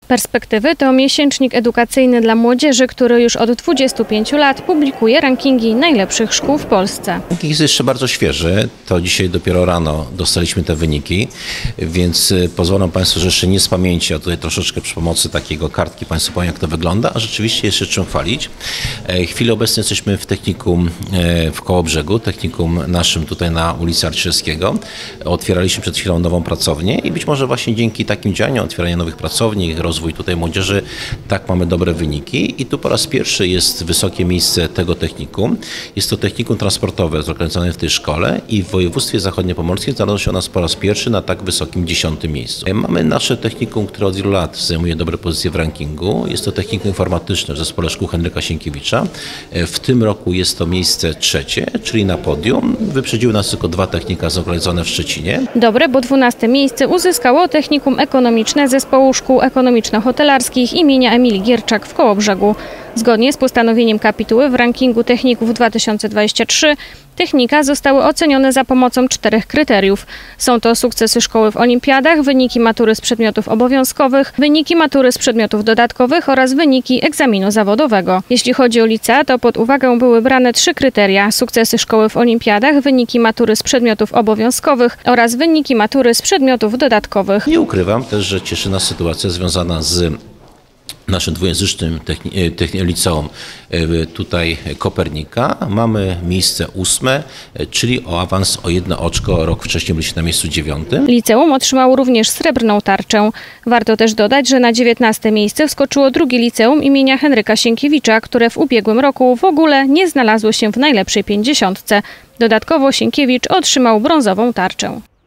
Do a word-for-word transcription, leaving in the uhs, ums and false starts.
Perspektywy to miesięcznik edukacyjny dla młodzieży, który już od dwudziestu pięciu lat publikuje rankingi najlepszych szkół w Polsce. Ranking jest jeszcze bardzo świeży, to dzisiaj dopiero rano dostaliśmy te wyniki, więc pozwolą Państwo, że jeszcze nie z pamięci, a tutaj troszeczkę przy pomocy takiego kartki Państwu powiem, jak to wygląda, a rzeczywiście jeszcze czym chwalić. W chwili obecnej jesteśmy w technikum w Kołobrzegu, technikum naszym tutaj na ulicy Arciszewskiego. Otwieraliśmy przed chwilą nową pracownię i być może właśnie dzięki takim działaniom, otwierania nowych pracowni, rozwój tutaj młodzieży, tak mamy dobre wyniki i tu po raz pierwszy jest wysokie miejsce tego technikum. Jest to technikum transportowe zlokalizowane w tej szkole i w województwie zachodniopomorskim znalazło się nas po raz pierwszy na tak wysokim dziesiątym miejscu. Mamy nasze technikum, które od wielu lat zajmuje dobre pozycje w rankingu. Jest to technikum informatyczne w zespole szkół Henryka Sienkiewicza. W tym roku jest to miejsce trzecie, czyli na podium. Wyprzedziły nas tylko dwa technika zlokalizowane w Szczecinie. Dobre, bo dwunaste miejsce uzyskało technikum ekonomiczne zespołu szkół ekonomiczno-hotelarskich imienia Emilii Gierczak w Kołobrzegu. Zgodnie z postanowieniem kapituły w rankingu techników dwa tysiące dwudziesty trzeci technika zostały ocenione za pomocą czterech kryteriów. Są to sukcesy szkoły w olimpiadach, wyniki matury z przedmiotów obowiązkowych, wyniki matury z przedmiotów dodatkowych oraz wyniki egzaminu zawodowego. Jeśli chodzi o licea, to pod uwagę były brane trzy kryteria: sukcesy szkoły w olimpiadach, wyniki matury z przedmiotów obowiązkowych oraz wyniki matury z przedmiotów dodatkowych. Nie ukrywam też, że cieszy nas sytuacja związana z naszym dwujęzycznym liceum tutaj Kopernika. Mamy miejsce ósme, czyli o awans o jedno oczko. Rok wcześniej byliśmy na miejscu dziewiątym. Liceum otrzymało również srebrną tarczę. Warto też dodać, że na dziewiętnaste miejsce wskoczyło drugie liceum imienia Henryka Sienkiewicza, które w ubiegłym roku w ogóle nie znalazło się w najlepszej pięćdziesiątce. Dodatkowo Sienkiewicz otrzymał brązową tarczę.